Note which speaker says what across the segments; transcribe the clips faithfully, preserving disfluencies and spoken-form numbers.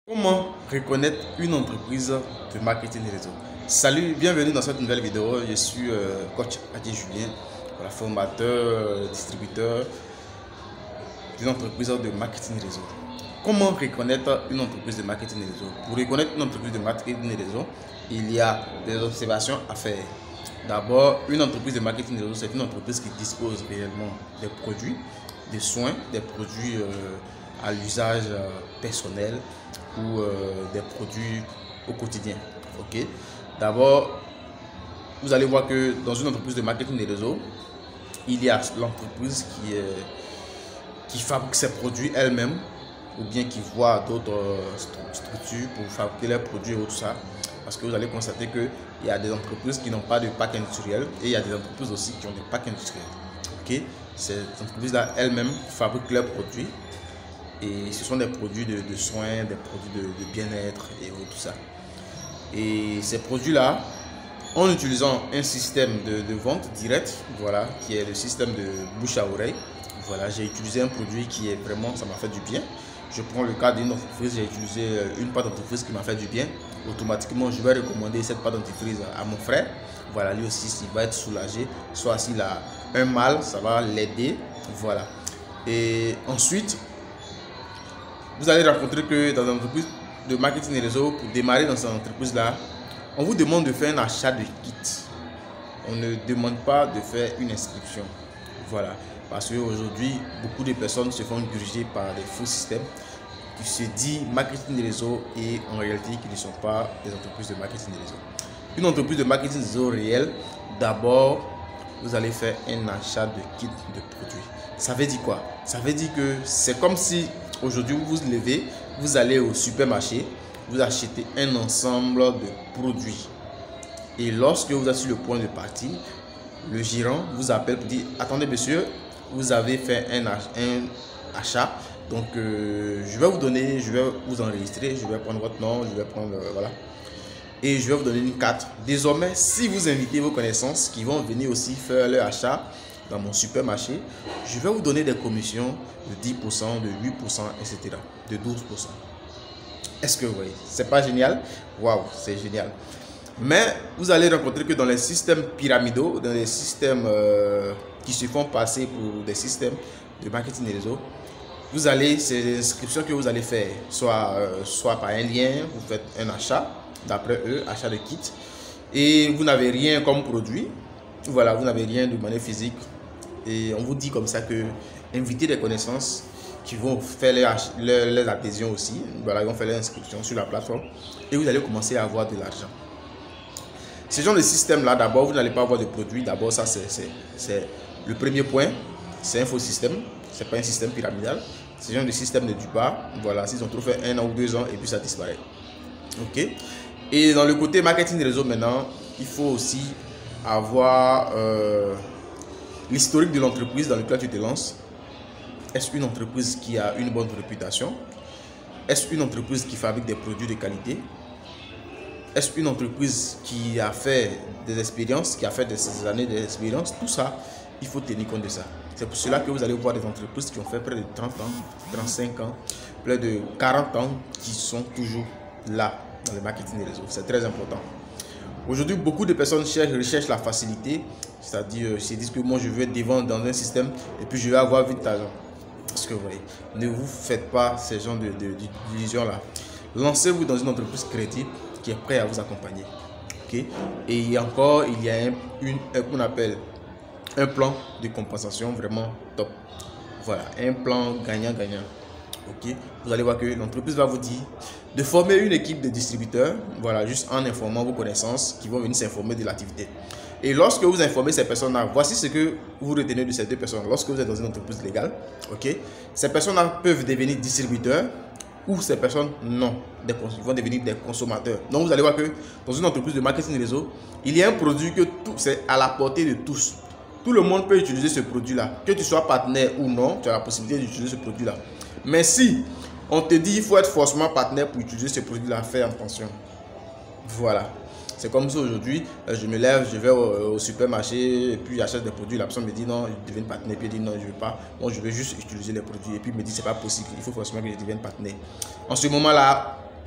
Speaker 1: Comment reconnaître une entreprise de marketing réseau? Salut, bienvenue dans cette nouvelle vidéo. Je suis euh, coach Adi Julien, voilà, formateur, euh, distributeur d'une entreprise de marketing réseau. Comment reconnaître une entreprise de marketing réseau? Pour reconnaître une entreprise de marketing réseau, il y a des observations à faire. D'abord, une entreprise de marketing réseau, c'est une entreprise qui dispose réellement des produits, des soins, des produits euh, à l'usage euh, personnel ou euh, des produits au quotidien. Ok. D'abord, vous allez voir que dans une entreprise de marketing des réseaux, il y a l'entreprise qui, euh, qui fabrique ses produits elle-même ou bien qui voit d'autres euh, structures pour fabriquer leurs produits et tout ça. Parce que vous allez constater qu'il y a des entreprises qui n'ont pas de parc industriel et il y a des entreprises aussi qui ont des parcs industriels. Ok. Ces entreprises-là elles-mêmes fabriquent leurs produits. Et ce sont des produits de, de soins, des produits de, de bien-être et tout ça. Et ces produits-là, en utilisant un système de, de vente direct, voilà, qui est le système de bouche à oreille, voilà, j'ai utilisé un produit qui est vraiment, ça m'a fait du bien. Je prends le cas d'une entreprise, j'ai utilisé une pâte d'entreprise qui m'a fait du bien. Automatiquement, je vais recommander cette pâte d'entreprise à mon frère. Voilà, lui aussi, il va être soulagé. Soit s'il a un mal, ça va l'aider. Voilà. Et ensuite, vous allez rencontrer que dans une entreprise de marketing et réseau, pour démarrer dans cette entreprise-là, on vous demande de faire un achat de kit. On ne demande pas de faire une inscription. Voilà. Parce qu'aujourd'hui, beaucoup de personnes se font diriger par des faux systèmes qui se disent marketing et réseau et en réalité qui ne sont pas des entreprises de marketing et réseau. Une entreprise de marketing et réseau réelle, d'abord, vous allez faire un achat de kit de produits. Ça veut dire quoi? Ça veut dire que c'est comme si aujourd'hui vous vous levez, vous allez au supermarché, vous achetez un ensemble de produits. Et lorsque vous êtes sur le point de partir, le gérant vous appelle pour dire: attendez monsieur, vous avez fait un, ach un achat, donc euh, je vais vous donner, je vais vous enregistrer, je vais prendre votre nom, je vais prendre, euh, voilà. Et je vais vous donner une carte. Désormais, si vous invitez vos connaissances qui vont venir aussi faire leur achat dans mon supermarché, je vais vous donner des commissions de dix pour cent, de huit pour cent, et cetera, de douze pour cent. Est-ce que vous voyez? C'est pas génial? Waouh, c'est génial. Mais vous allez rencontrer que dans les systèmes pyramidaux, dans les systèmes euh, qui se font passer pour des systèmes de marketing et réseau, vous allez, c'est des inscriptions que vous allez faire, soit, euh, soit par un lien, vous faites un achat, d'après eux, achat de kit, et vous n'avez rien comme produit, voilà, vous n'avez rien de manière physique, et on vous dit comme ça que invitez des connaissances qui vont faire les, les, les adhésions aussi, voilà, ils vont faire les inscriptions sur la plateforme, et vous allez commencer à avoir de l'argent. Ce genre de système-là, d'abord, vous n'allez pas avoir de produit, d'abord, ça c'est le premier point, c'est un faux système, c'est pas un système pyramidal. C'est genre de système de du bas. Voilà, s'ils ont trop fait un an ou deux ans et puis ça disparaît. Ok. Et dans le côté marketing réseau maintenant, il faut aussi avoir euh, l'historique de l'entreprise dans laquelle tu te lances. Est-ce une entreprise qui a une bonne réputation? Est-ce une entreprise qui fabrique des produits de qualité? Est-ce une entreprise qui a fait des expériences, qui a fait des années d'expérience? Tout ça, il faut tenir compte de ça. C'est pour cela que vous allez voir des entreprises qui ont fait près de trente ans, trente-cinq ans, près de quarante ans, qui sont toujours là dans le marketing des réseaux. C'est très important. Aujourd'hui, beaucoup de personnes cherchent, recherchent la facilité, c'est-à-dire se disent que moi je veux être devant dans un système et puis je vais avoir vite d'argent. Parce que vous voyez, ne vous faites pas ces genres d'illusions-là. Lancez-vous dans une entreprise crédible qui est prête à vous accompagner. Okay? Et encore, il y a un, une, qu'on appelle un plan de compensation vraiment top. Voilà, un plan gagnant-gagnant. Ok, vous allez voir que l'entreprise va vous dire de former une équipe de distributeurs, voilà, juste en informant vos connaissances qui vont venir s'informer de l'activité. Et lorsque vous informez ces personnes-là, voici ce que vous retenez de ces deux personnes. Lorsque vous êtes dans une entreprise légale, ok, ces personnes-là peuvent devenir distributeurs ou ces personnes non, des, ils vont devenir des consommateurs. Donc vous allez voir que dans une entreprise de marketing réseau, il y a un produit que c'est à la portée de tous. Tout le monde peut utiliser ce produit-là. Que tu sois partenaire ou non, tu as la possibilité d'utiliser ce produit-là. Mais si on te dit qu'il faut être forcément partenaire pour utiliser ce produit-là, fais attention. Voilà. C'est comme ça aujourd'hui, je me lève, je vais au, au supermarché et puis j'achète des produits. La personne me dit non, je deviens partenaire. Puis elle dit non, je ne veux pas. Moi, je veux juste utiliser les produits. Et puis il me dit c'est pas possible, il faut forcément que je devienne partenaire. En ce moment-là,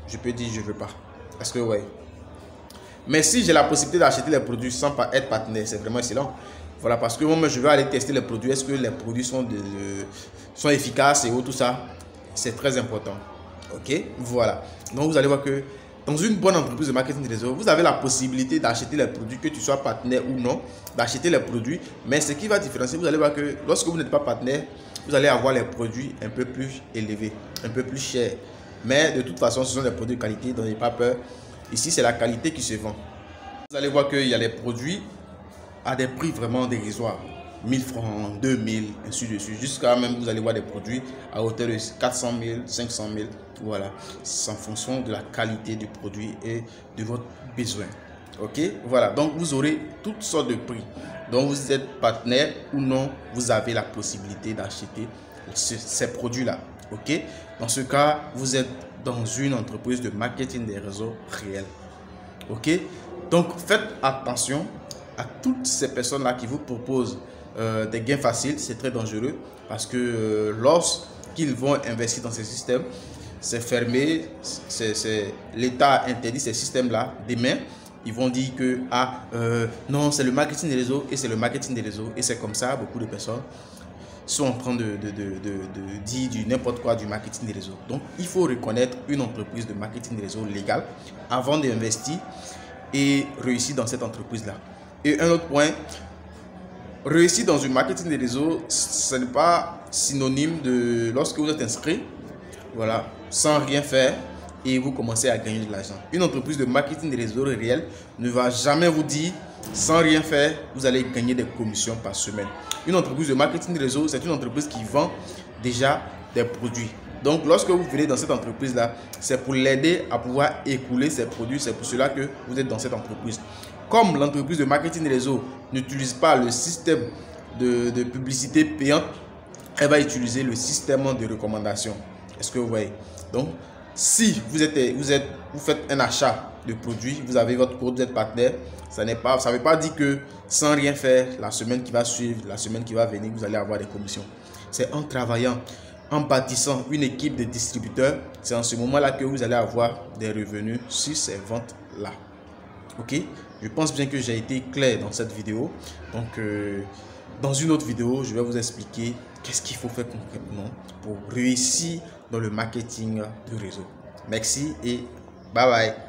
Speaker 1: je peux dire je veux pas. Parce que ouais. Mais si j'ai la possibilité d'acheter les produits sans pas être partenaire, c'est vraiment excellent. Voilà, parce que moi, je vais aller tester les produits. Est-ce que les produits sont, de, sont efficaces et tout ça? C'est très important. Ok, voilà. Donc, vous allez voir que dans une bonne entreprise de marketing de réseau, vous avez la possibilité d'acheter les produits, que tu sois partenaire ou non, d'acheter les produits. Mais ce qui va différencier, vous allez voir que lorsque vous n'êtes pas partenaire, vous allez avoir les produits un peu plus élevés, un peu plus chers. Mais de toute façon, ce sont des produits de qualité, donc n'ayez pas peur. Ici, c'est la qualité qui se vend. Vous allez voir qu'il y a les produits à des prix vraiment dérisoires. mille francs, deux mille, ainsi de suite. Jusqu'à même, vous allez voir des produits à hauteur de quatre cent mille, cinq cent mille. Voilà. C'est en fonction de la qualité du produit et de votre besoin. Ok? Voilà. Donc, vous aurez toutes sortes de prix. Donc, vous êtes partenaire ou non, vous avez la possibilité d'acheter ces produits-là. Ok? Dans ce cas, vous êtes dans une entreprise de marketing des réseaux réels. Ok? Donc, faites attention à toutes ces personnes-là qui vous proposent euh, des gains faciles. C'est très dangereux parce que euh, lorsqu'ils vont investir dans ces systèmes, c'est fermé, c'est l'État interdit ces systèmes-là. Demain, ils vont dire que ah, euh, non, c'est le marketing des réseaux et c'est le marketing des réseaux. Et c'est comme ça, beaucoup de personnes sont en train de, de, de, de, de dire du n'importe quoi du marketing des réseaux. Donc, il faut reconnaître une entreprise de marketing des réseaux légale avant d'investir et réussir dans cette entreprise-là. Et un autre point, réussir dans une marketing des réseaux, ce n'est pas synonyme de lorsque vous êtes inscrit, voilà, sans rien faire et vous commencez à gagner de l'argent. Une entreprise de marketing des réseaux réels ne va jamais vous dire sans rien faire, vous allez gagner des commissions par semaine. Une entreprise de marketing de réseau, c'est une entreprise qui vend déjà des produits. Donc, lorsque vous venez dans cette entreprise-là, c'est pour l'aider à pouvoir écouler ses produits. C'est pour cela que vous êtes dans cette entreprise. Comme l'entreprise de marketing de réseau n'utilise pas le système de, de publicité payante, elle va utiliser le système de recommandation. Est-ce que vous voyez? Donc, si vous, êtes, vous, êtes, vous faites un achat de produits, vous avez votre code, vous êtes partenaire, ça n'est pas, ça ne veut pas dire que sans rien faire, la semaine qui va suivre, la semaine qui va venir, vous allez avoir des commissions. C'est en travaillant, en bâtissant une équipe de distributeurs, c'est en ce moment-là que vous allez avoir des revenus sur ces ventes-là. Ok? Je pense bien que j'ai été clair dans cette vidéo. Donc, euh, dans une autre vidéo, je vais vous expliquer qu'est-ce qu'il faut faire concrètement pour réussir dans le marketing de réseau. Merci et bye bye.